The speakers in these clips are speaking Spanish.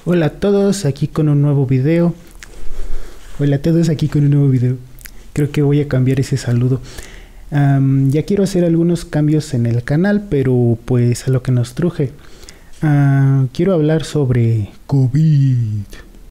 Hola a todos, aquí con un nuevo video. Hola a todos, aquí con un nuevo video. Creo que voy a cambiar ese saludo. Ya quiero hacer algunos cambios en el canal, pero pues a lo que nos truje. Quiero hablar sobre COVID.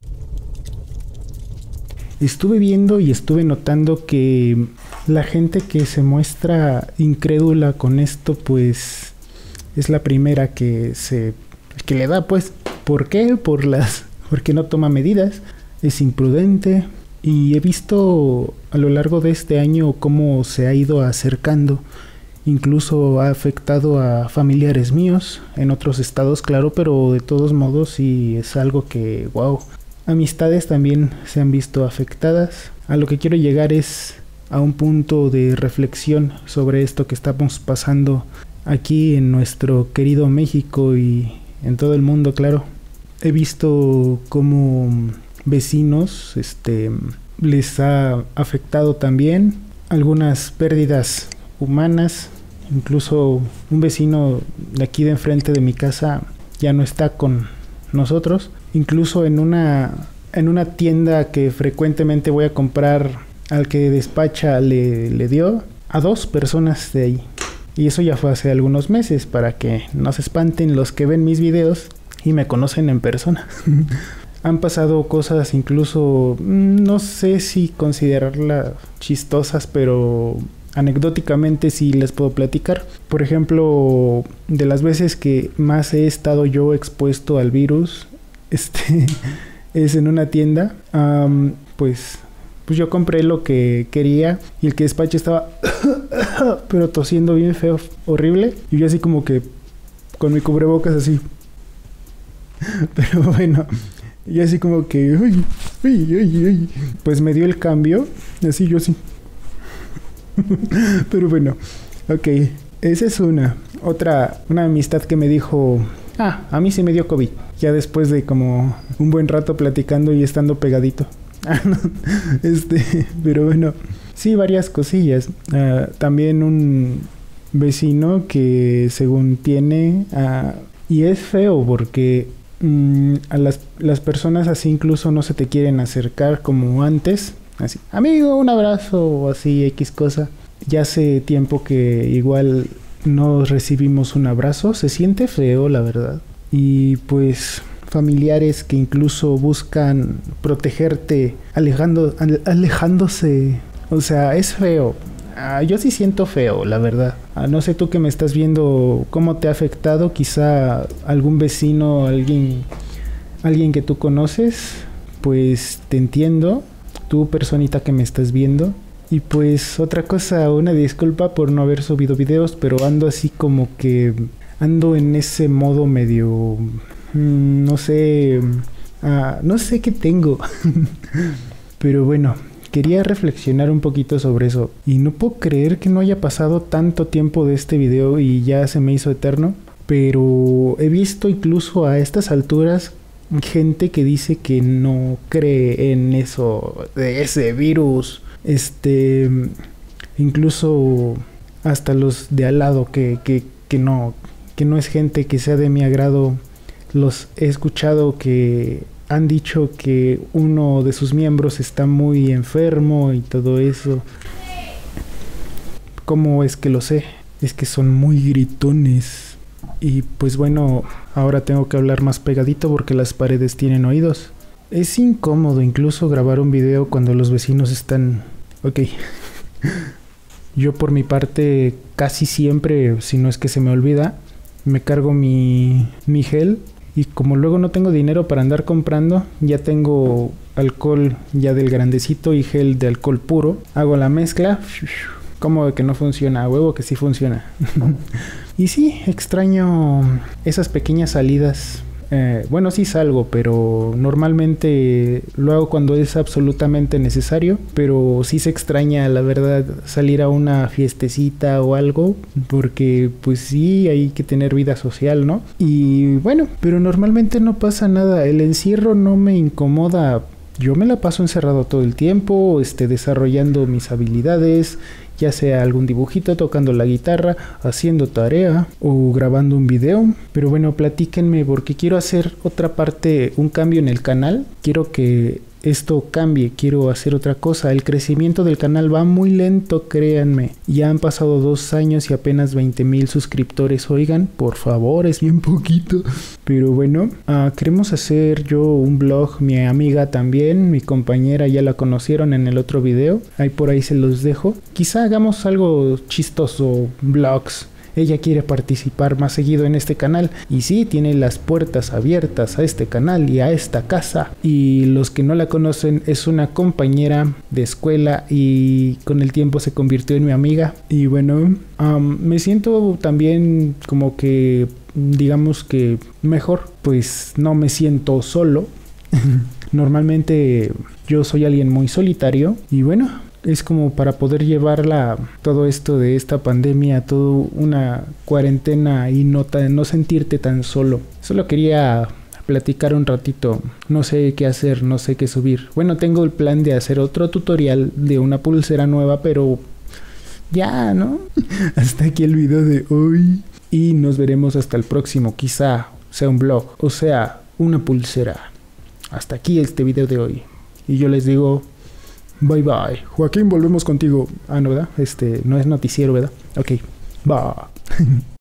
Estuve viendo y estuve notando que la gente que se muestra incrédula con esto, pues es la primera que le da, pues. ¿Por qué? Porque no toma medidas, es imprudente. Y he visto a lo largo de este año cómo se ha ido acercando. Incluso ha afectado a familiares míos en otros estados, claro, pero de todos modos sí es algo que, wow. Amistades también se han visto afectadas. A lo que quiero llegar es a un punto de reflexión sobre esto que estamos pasando aquí en nuestro querido México y en todo el mundo, claro. He visto cómo vecinos les ha afectado también algunas pérdidas humanas. Incluso un vecino de aquí de enfrente de mi casa ya no está con nosotros. Incluso en una tienda que frecuentemente voy a comprar, al que despacha le dio a 2 personas de ahí. Y eso ya fue hace algunos meses, para que no se espanten los que ven mis videos y me conocen en persona. Han pasado cosas incluso, no sé si considerarlas chistosas, pero anecdóticamente sí les puedo platicar. Por ejemplo, de las veces que más he estado yo expuesto al virus, es en una tienda. Pues yo compré lo que quería y el que despacha estaba pero tosiendo bien feo, horrible. Y yo así como que con mi cubrebocas así. Pero bueno, y así como que ay. Pues me dio el cambio, así yo así. Pero bueno, ok, esa es una amistad que me dijo, a mí sí me dio COVID. Ya después de como un buen rato platicando y estando pegadito. Pero bueno, sí, varias cosillas. También un vecino que según tiene, y es feo porque a las personas así incluso no se te quieren acercar como antes, así, amigo, un abrazo o así, X cosa. Ya hace tiempo que igual no recibimos un abrazo, se siente feo, la verdad. Y pues familiares que incluso buscan protegerte alejándose, o sea, es feo. Yo sí siento feo, la verdad. No sé tú que me estás viendo, cómo te ha afectado. Quizá algún vecino, alguien que tú conoces, pues te entiendo. Tú, personita que me estás viendo. Y pues otra cosa, una disculpa por no haber subido videos, pero ando así como que ando en ese modo medio, no sé qué tengo. Pero bueno, quería reflexionar un poquito sobre eso. Y no puedo creer que no haya pasado tanto tiempo de este video y ya se me hizo eterno. Pero he visto incluso a estas alturas gente que dice que no cree en eso, de ese virus. Incluso hasta los de al lado que no es gente que sea de mi agrado. Los he escuchado que han dicho que uno de sus miembros está muy enfermo y todo eso. ¿Cómo es que lo sé? Es que son muy gritones. Y pues bueno, ahora tengo que hablar más pegadito porque las paredes tienen oídos. Es incómodo incluso grabar un video cuando los vecinos están... Ok. Yo por mi parte casi siempre, si no es que se me olvida, me cargo mi gel. Y como luego no tengo dinero para andar comprando, ya tengo alcohol ya del grandecito y gel de alcohol puro. Hago la mezcla. ¿Cómo que no funciona? A huevo que sí funciona. Y sí, extraño esas pequeñas salidas. Bueno, sí salgo, pero normalmente lo hago cuando es absolutamente necesario. Pero sí se extraña, la verdad, salir a una fiestecita o algo, porque pues sí, hay que tener vida social, ¿no? Y bueno, pero normalmente no pasa nada. El encierro no me incomoda. Yo me la paso encerrado todo el tiempo, desarrollando mis habilidades, ya sea algún dibujito, tocando la guitarra, haciendo tarea o grabando un video. Pero bueno, platíquenme porque quiero hacer otra parte, un cambio en el canal. Quiero que esto cambie, quiero hacer otra cosa. El crecimiento del canal va muy lento, créanme. Ya han pasado 2 años y apenas 20,000 suscriptores. Oigan, por favor, es bien poquito. Pero bueno, queremos hacer yo un vlog. Mi amiga también, mi compañera, ya la conocieron en el otro video. Ahí por ahí se los dejo. Quizá hagamos algo chistoso, vlogs. Ella quiere participar más seguido en este canal y sí, tiene las puertas abiertas a este canal y a esta casa. Y los que no la conocen, es una compañera de escuela y con el tiempo se convirtió en mi amiga. Y bueno, me siento también como que, digamos que mejor, pues no me siento solo. Normalmente yo soy alguien muy solitario y bueno, es como para poder llevarla todo esto de esta pandemia, toda una cuarentena y no sentirte tan solo. Solo quería platicar un ratito, no sé qué hacer, no sé qué subir. Bueno, tengo el plan de hacer otro tutorial de una pulsera nueva, pero ya, ¿no? Hasta aquí el video de hoy y nos veremos hasta el próximo, quizá sea un vlog o sea una pulsera. Hasta aquí este video de hoy y yo les digo bye bye. Joaquín, volvemos contigo. No, ¿verdad? No es noticiero, ¿verdad? Ok, bye.